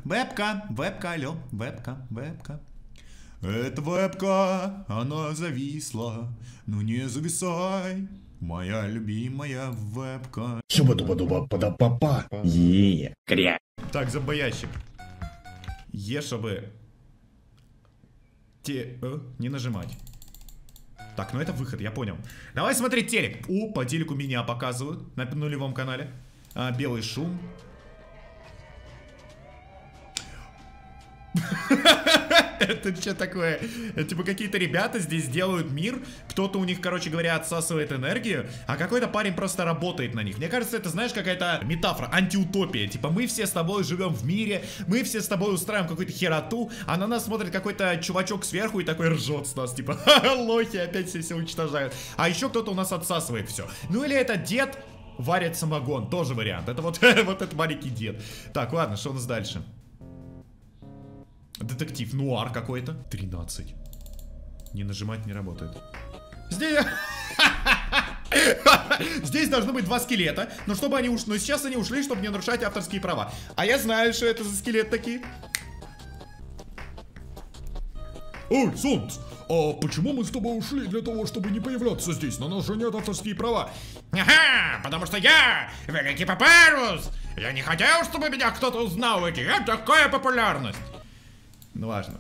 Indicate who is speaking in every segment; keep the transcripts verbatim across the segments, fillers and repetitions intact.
Speaker 1: Вебка, вебка, алло, вебка, вебка. Эта вебка, она зависла. Ну не зависай, моя любимая вебка.
Speaker 2: Сюба-дуба-дуба-пада-папа. Е. Кря.
Speaker 1: Так, зомбоящик. Е, чтобы... Те... Э, не нажимать. Так, ну это выход, я понял. Давай смотреть телек. О, по телеку меня показывают на нулевом канале. А, белый шум. Это что такое? Это типа какие-то ребята здесь делают мир. Кто-то у них, короче говоря, отсасывает энергию, а какой-то парень просто работает на них. Мне кажется, это, знаешь, какая-то метафора, антиутопия. Типа мы все с тобой живем в мире, мы все с тобой устраиваем какую-то хероту, а на нас смотрит какой-то чувачок сверху и такой ржет с нас. Типа, ха-ха, лохи, опять все все уничтожают. А еще кто-то у нас отсасывает все. Ну или это дед варит самогон, тоже вариант. Это вот, вот этот маленький дед. Так, ладно, что у нас дальше? Детектив, нуар какой-то. тринадцать. Не нажимать не работает. Здесь... Здесь должны быть два скелета. Но чтобы они ушли... Но сейчас они ушли, чтобы не нарушать авторские права. А я знаю, что это за скелет такие. Ой, Солнце, а почему мы с тобой ушли для того, чтобы не появляться здесь? На нас же нет авторские права. Ага, потому что я великий папарус. Я не хотел, чтобы меня кто-то узнал. Ведь я такая популярность. Ну важно.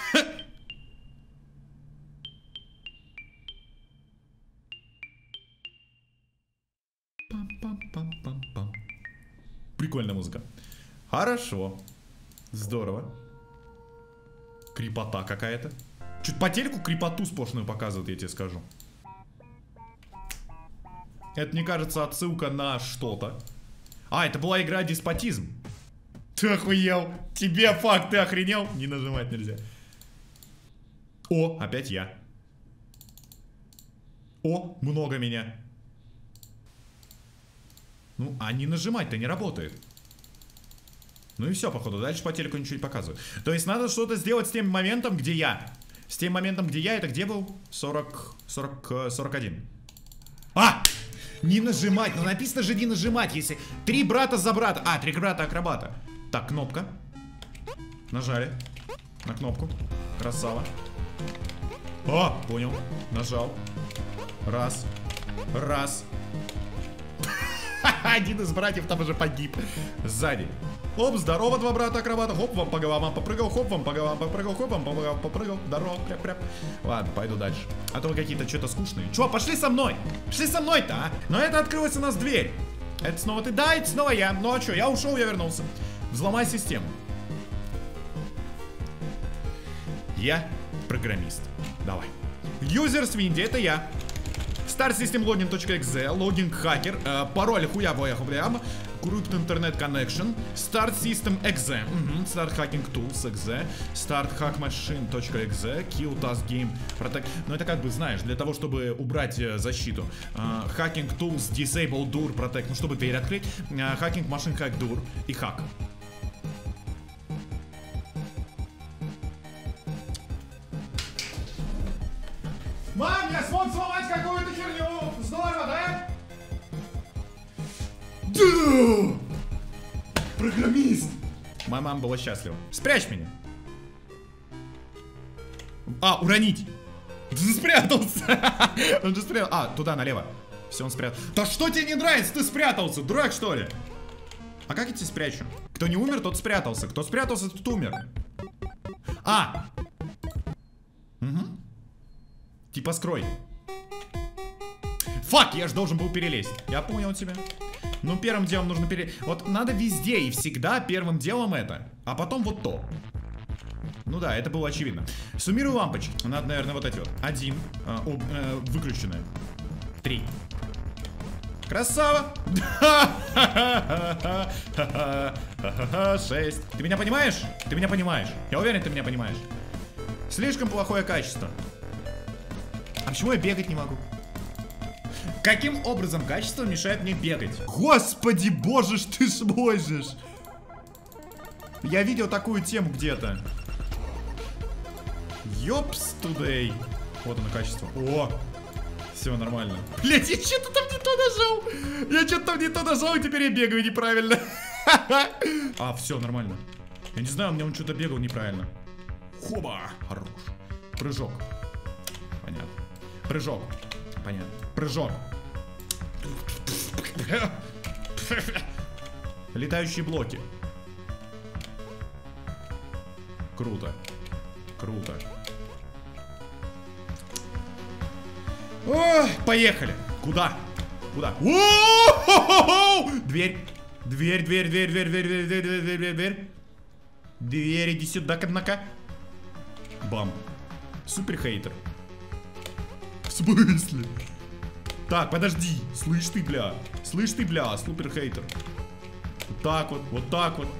Speaker 1: Пам-пам-пам-пам-пам. Прикольная музыка. Хорошо. Здорово. Крепота какая-то. Чуть по телеку крепоту сплошную показывают, я тебе скажу. Это, мне кажется, отсылка на что-то. А, это была игра «Деспотизм». Ты охуел? Тебе факт, ты охренел? Не нажимать нельзя. О, опять я. О, много меня. Ну, а не нажимать-то не работает. Ну и все, походу. Дальше по телеку ничего не показывают. То есть надо что-то сделать с тем моментом, где я. С тем моментом, где я, это где был? сорок, сорок, сорок один. А! Не нажимать, ну написано же не нажимать, если... Три брата за брата. А, три брата-акробата. Так, кнопка. Нажали. На кнопку. Красава. О, понял. Нажал. Раз. Раз. Один из братьев там уже погиб. Сзади. Оп, здорово, два брата-акробата. Хоп, вам по головам попрыгал. Хоп, вам по головам попрыгал. Хоп, вам по головам попрыгал. Здорово, прям-прям. Ладно, пойду дальше. А то вы какие-то что-то скучные. Чё, пошли со мной. Пошли со мной-то, а. Но это открылась у нас дверь. Это снова ты? Да, это снова я. Ну а что, я ушел, я вернулся. Взломай систему. Я программист. Давай. Users Windy, это я. Start System Login точка экзе, логин хакер, э, пароль хуя боя хублям, Corrupt Internet Connection, Start System экзе, угу, Start Hacking Tools экзе, Start Hack Machine точка экзе, Kill Task Game Protect. Ну это как бы, знаешь, для того, чтобы убрать э, защиту. Э, Hacking Tools, Disable Door Protect, ну чтобы дверь открыть. Э, Hacking Machine Hack Door и Hack. Мам, я смог сломать какую-то херню! Здорово, да? Да! Программист! Моя мама была счастлива. Спрячь меня! А, уронить! Ты спрятался! Он же спрятался. А, туда, налево. Все, он спрятался. Да что тебе не нравится? Ты спрятался, дурак, что ли? А как я тебя спрячу? Кто не умер, тот спрятался. Кто спрятался, тот умер. А! Угу. Типа скрой. Фак, я же должен был перелезть. Я понял тебя. Ну, первым делом нужно перелезть. Вот надо везде и всегда первым делом это. А потом вот то. Ну да, это было очевидно. Суммирую лампочки. Надо, наверное, вот эти вот. Один. Э, э, выключенная. Три. Красава. Шесть. Ты меня понимаешь? Ты меня понимаешь. Я уверен, ты меня понимаешь. Слишком плохое качество. А почему я бегать не могу? Каким образом качество мешает мне бегать? Господи, боже ж ты ж мой же ж. Я видел такую тему где-то. Ёпс тудей. Вот оно качество. О, все нормально. Блять, я что-то там не то нажал. Я что-то там не то нажал, и теперь я бегаю неправильно. А, все нормально. Я не знаю, у меня он что-то бегал неправильно. Хоба! Хорош. Прыжок. Понятно. Прыжок. Понятно. Прыжок. Летающие блоки. Круто. Круто. О, поехали. Куда? Куда? Дверь. Дверь, дверь, дверь, дверь, дверь, дверь, дверь, дверь, дверь, дверь. Дверь, иди сюда, однако. Бам. Супер хейтер. В смысле? Так, подожди. Слышь ты, бля. Слышь ты, бля, супер хейтер. Вот так вот, вот так вот.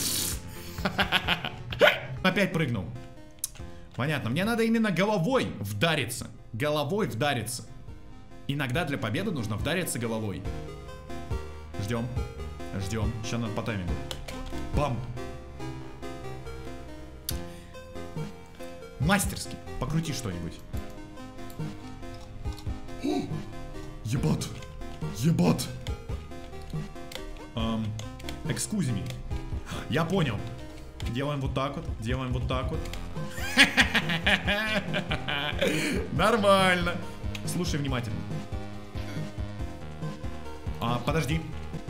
Speaker 1: Опять прыгнул. Понятно, мне надо именно головой вдариться. Головой вдариться. Иногда для победы нужно вдариться головой. Ждем. Ждем. Сейчас надо по таймингу. Бам. Мастерски. Покрути что-нибудь. Ебать. Ебать. Эм, excuse me. Я понял. Делаем вот так вот. Делаем вот так вот. Нормально. Слушай внимательно. А, подожди.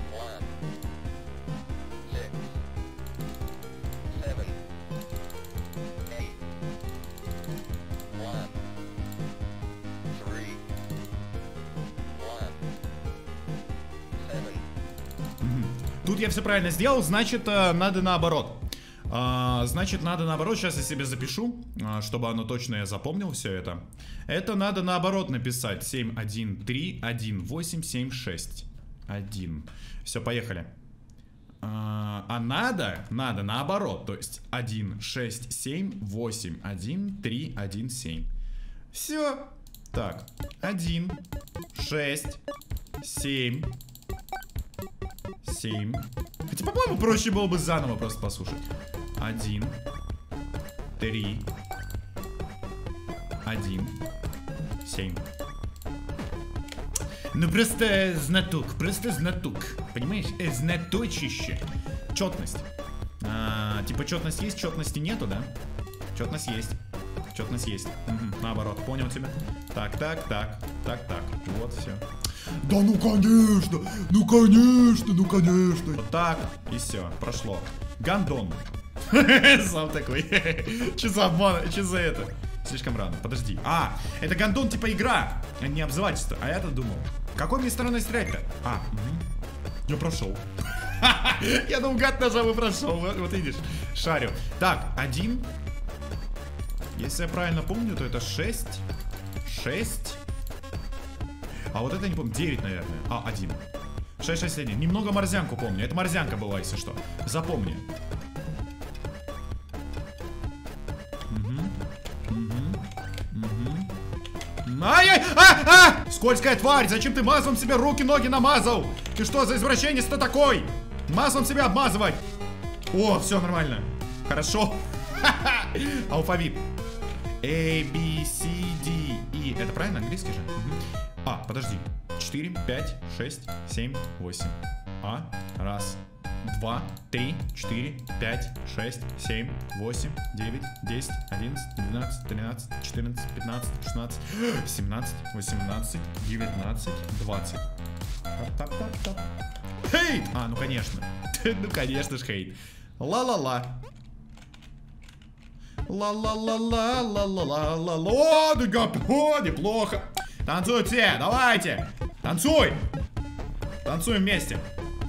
Speaker 1: Тут я все правильно сделал, значит, надо наоборот. А, значит, надо наоборот. Сейчас я себе запишу, чтобы оно точно я запомнил все это. Это надо наоборот написать. семь, один, три, один, восемь, семь, шесть, один. Все, поехали. А, а надо, надо наоборот. То есть один, шесть, семь, восемь, один, три, один, семь. Все. Так, один, шесть, семь, семь. Хотя, по-моему, проще было бы заново просто послушать. Один, три, один, семь. Ну просто знаток, просто знаток. Понимаешь? Э, знаточище. Четность. А, типа четность есть, четности нету, да? Четность есть. Четность есть. Угу, наоборот, понял тебя. Так, так, так, так, так. Вот, все. Да ну конечно, ну конечно, ну конечно. Вот так, и все, прошло. Гандон. Сам такой. Че за обман, че за это? Слишком рано, подожди. А, это гандон типа игра, а не обзывательство. А я-то думал, какой мне стороной стрелять-то? А, угу. Я прошел. Я наугад нажал и прошел. Вот видишь, шарю. Так, один. Если я правильно помню, то это шесть. Шесть. А вот это не помню, девять, наверное. А, один. шесть, шесть, один. Немного морзянку помню. Это морзянка была, если что. Запомни. Угу. Угу. Угу. Ай-яй! А! А! Скользкая тварь! Зачем ты маслом себе руки, ноги намазал? Ты что за извращенец-то такой? Маслом себя обмазывать. О, все нормально. Хорошо. Алфавит. A, B, C, D, E. Это правильно? Английский же? Угу. А, подожди. четыре, пять, шесть, семь, восемь. А, раз, два, три, четыре, пять, шесть, семь, восемь, девять, десять, одиннадцать, двенадцать, тринадцать, четырнадцать, пятнадцать, шестнадцать, семнадцать, восемнадцать, девятнадцать, двадцать. Хейт! А, ну конечно. Ну конечно ж хейт. Ла-ла-ла. Ла-ла-ла-ла-ла-ла-ла-ла-ла. О, о, неплохо. Танцуйте, давайте. Танцуй. Танцуем вместе.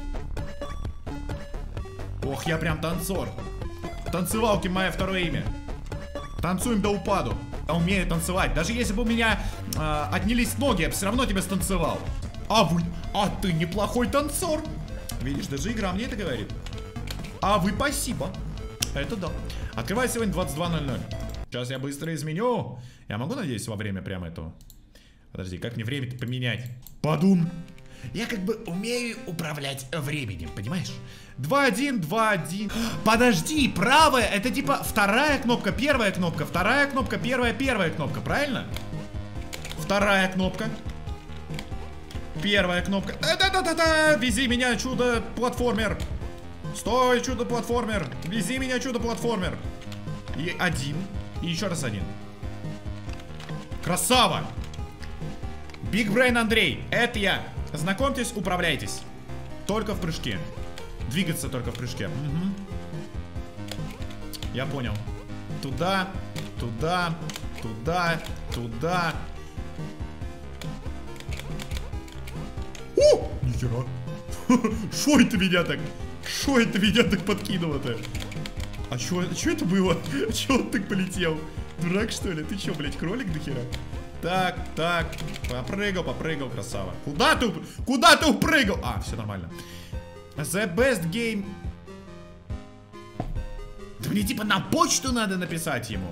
Speaker 1: Ох, я прям танцор. Танцевалки мое второе имя. Танцуем до упаду. Я умею танцевать. Даже если бы у меня э, отнялись ноги, я бы все равно тебя станцевал. А вы, а ты неплохой танцор. Видишь, даже игра мне это говорит. А вы спасибо. Это да. Открывай сегодня двадцать два ноль ноль. Сейчас я быстро изменю. Я могу, надеюсь, во время прямо этого. Подожди, как мне время-то поменять? Подум. Я как бы умею управлять временем, понимаешь? два один, два один. Подожди, правая, это типа вторая кнопка, первая кнопка, вторая кнопка, первая, первая кнопка, правильно? Вторая кнопка. Первая кнопка. Да-да-да-да-да, вези меня, чудо-платформер. Стой, чудо-платформер. Вези меня, чудо-платформер. И один. И еще раз один. Красава. Big Brain Андрей. Это я. Знакомьтесь, управляйтесь. Только в прыжке. Двигаться только в прыжке. Угу. Я понял. Туда, туда, туда, туда. О! Нихера. Шо это меня так? Шо это меня так подкинуло-то? А чё, чё это было? Чё он так полетел? Дурак, что ли? Ты чё, блядь, кролик до хера? Так, так. Попрыгал, попрыгал, красава. Куда ты, куда ты упрыгал? А, все нормально. The best game. Да мне типа на почту надо написать ему.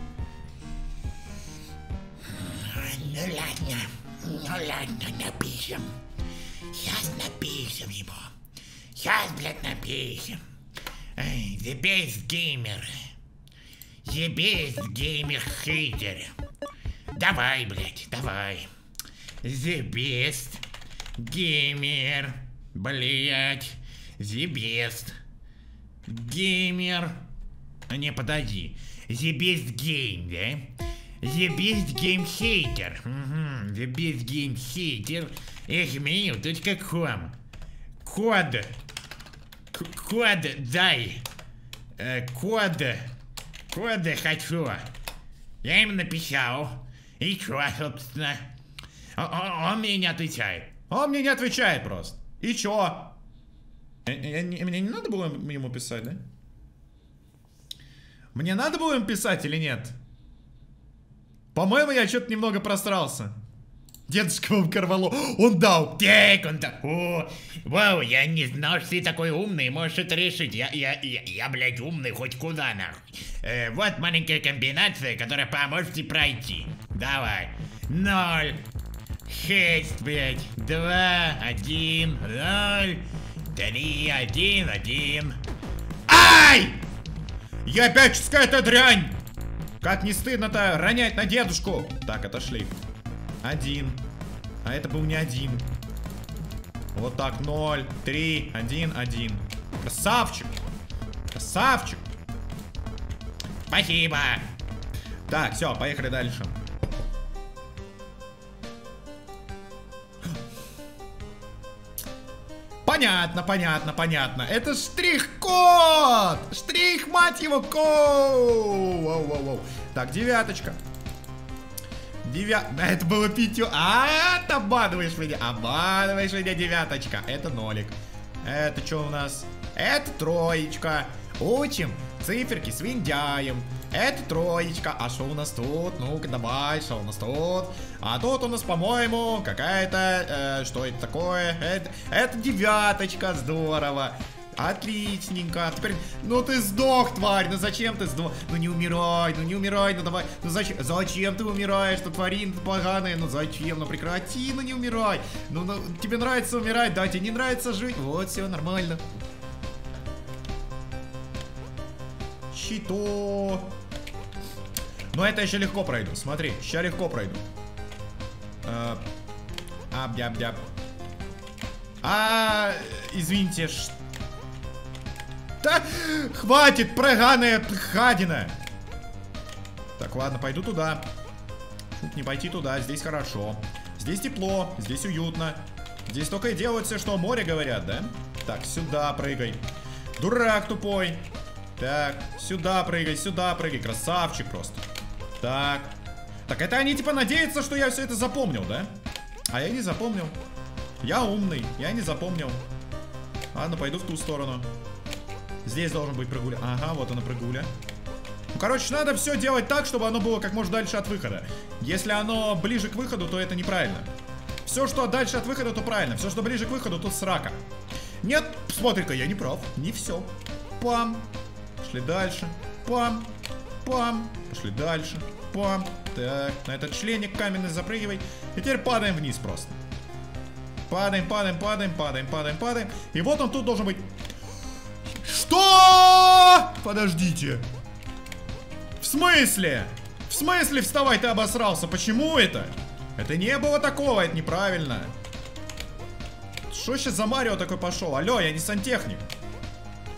Speaker 3: Ну ладно, ну ладно, напишем. Сейчас напишем его. Сейчас, блядь, напишем. Эй, the best gamer. The best gamer hater. Давай, блядь, давай. The best gamer. Блядь. The best gamer. Не, подожди. The best game, да? The best game hater. Угу. The best game hater. Эхмейл точка ком. Код. Код дай. Э, код. Код хочу. Я им написал. И чё, собственно? Он, он, он мне не отвечает.
Speaker 1: Он мне не отвечает просто. И чё? Я, я, я, мне не надо было ему писать, да? Мне надо было им писать или нет? По-моему, я что-то немного просрался. Дедушка вам Карвало. Он дал.
Speaker 3: Так, он так. О, вау, я не знал, что ты такой умный, можешь это решить. Я, я, я, я, блядь, умный хоть куда, нахуй. Э, вот маленькая комбинация, которая поможет тебе пройти. Давай. Ноль. Шесть, блядь. Два, один, ноль. Три, один, один.
Speaker 1: Ай! Я опять какая-то дрянь. Как не стыдно-то ронять на дедушку. Так, отошли. Один. А это был не один. Вот так, ноль, три, один, один. Красавчик. Красавчик.
Speaker 3: Спасибо.
Speaker 1: Так, все, поехали дальше. Понятно, понятно, понятно. Это штрих-код. Штрих, мать его, код. Воу, воу, воу. Так, девяточка. Девят... Это было пятью. А, ты обманываешь меня. Обманываешь меня, девяточка. Это нолик. Это что у нас? Это троечка. Учим циферки с виндяем. Это троечка. А что у нас тут? Ну-ка, давай, что у нас тут? А тут у нас, по-моему, какая-то... Э, что это такое? Это, это девяточка. Здорово. Отличненько. Теперь, ну ты сдох, тварь. Ну зачем ты сдох? Ну не умирай, ну не умирай, ну давай. Ну зачем, зачем ты умираешь? Ты тварин, ты поганая. Ну зачем? Ну прекрати, ну не умирай. Ну, ну тебе нравится умирать, да? Тебе не нравится жить? Вот, все нормально. Щито. Но это еще легко пройду. Смотри, сейчас легко пройду. Аб-дяб-дяб. А, извините, что? Да, хватит, проганая гадина. Так, ладно, пойду туда. Не пойти туда, здесь хорошо. Здесь тепло, здесь уютно. Здесь только и делают все, что о море говорят, да? Так, сюда прыгай. Дурак тупой. Так, сюда прыгай, сюда прыгай. Красавчик просто. Так. Так, это они типа надеются, что я все это запомнил, да? А я не запомнил. Я умный, я не запомнил. Ладно, пойду в ту сторону. Здесь должен быть прыгуля. Ага, вот она прыгуля. Ну, короче, надо все делать так, чтобы оно было как можно дальше от выхода. Если оно ближе к выходу, то это неправильно. Все, что дальше от выхода, то правильно. Все, что ближе к выходу, то срака. Нет, смотри-ка, я не прав. Не все. Пам. Пошли дальше. Пам. Пам. Пошли дальше. Пам. Так, на этот членик каменный запрыгивай. И теперь падаем вниз просто. Падаем, падаем, падаем, падаем, падаем, падаем. И вот он тут должен быть. Что? Подождите. В смысле? В смысле вставай, ты обосрался? Почему это? Это не было такого, это неправильно. Что сейчас за Марио такой пошел? Алло, я не сантехник.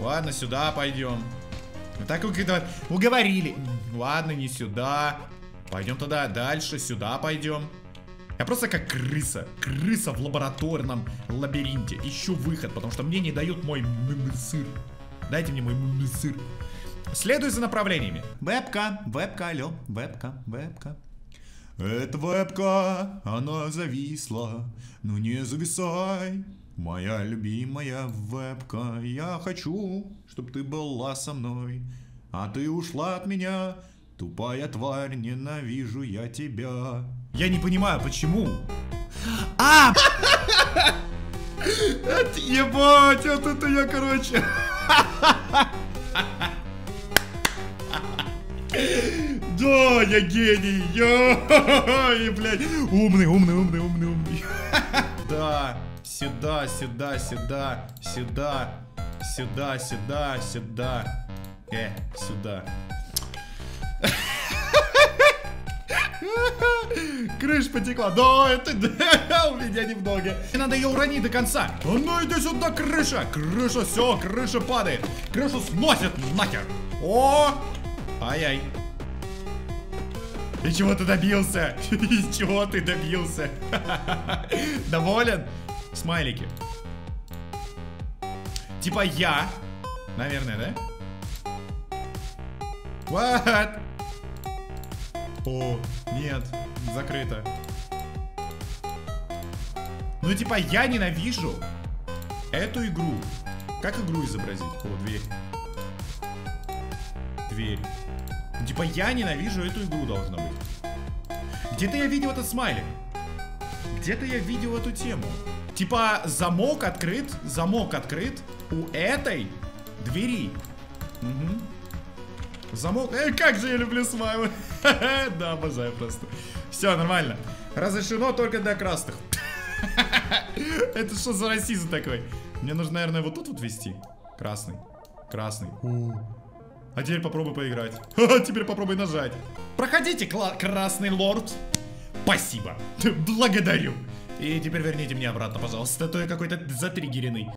Speaker 1: Ладно, сюда пойдем. Так уговорили. Ладно, не сюда. Пойдем туда дальше, сюда пойдем. Я просто как крыса. Крыса в лабораторном лабиринте. Ищу выход, потому что мне не дают мой сыр. Дайте мне мой сыр. Следуй за направлениями. Вебка, вебка, алло, вебка, вебка. Это вебка, она зависла. Ну не зависай, моя любимая вебка. Я хочу, чтобы ты была со мной, а ты ушла от меня. Тупая тварь, ненавижу я тебя. Я не понимаю, почему. А! Ебать, вот это я, короче. Да, я гений. Я, блядь. Умный, умный, умный, умный, умный. Да, сюда, сюда, сюда, сюда, сюда, сюда, сюда. Э, сюда. Крыша потекла. Да, это да, у меня немного. Мне надо ее уронить до конца. А ну иди сюда, крыша. Крыша, все, крыша падает. Крышу сносит нахер. О! Ай-яй. И чего ты добился? Из чего ты добился? Доволен? Смайлики. Типа я. Наверное, да? What? О, нет, закрыто. Ну типа я ненавижу эту игру. Как игру изобразить? О, дверь. Дверь. Ну, типа я ненавижу эту игру, должна быть. Где-то я видел этот смайлик. Где-то я видел эту тему. Типа замок открыт. Замок открыт у этой двери. Угу. Замок. Эй, как же я люблю смайлы. Да, обожаю просто. Все, нормально. Разрешено только для красных. Это что за расизм такой? Мне нужно, наверное, вот тут вот ввести. Красный. Красный. А теперь попробуй поиграть. Теперь попробуй нажать. Проходите, красный лорд. Спасибо. Благодарю. И теперь верните мне обратно, пожалуйста. А то я какой-то затриггеренный.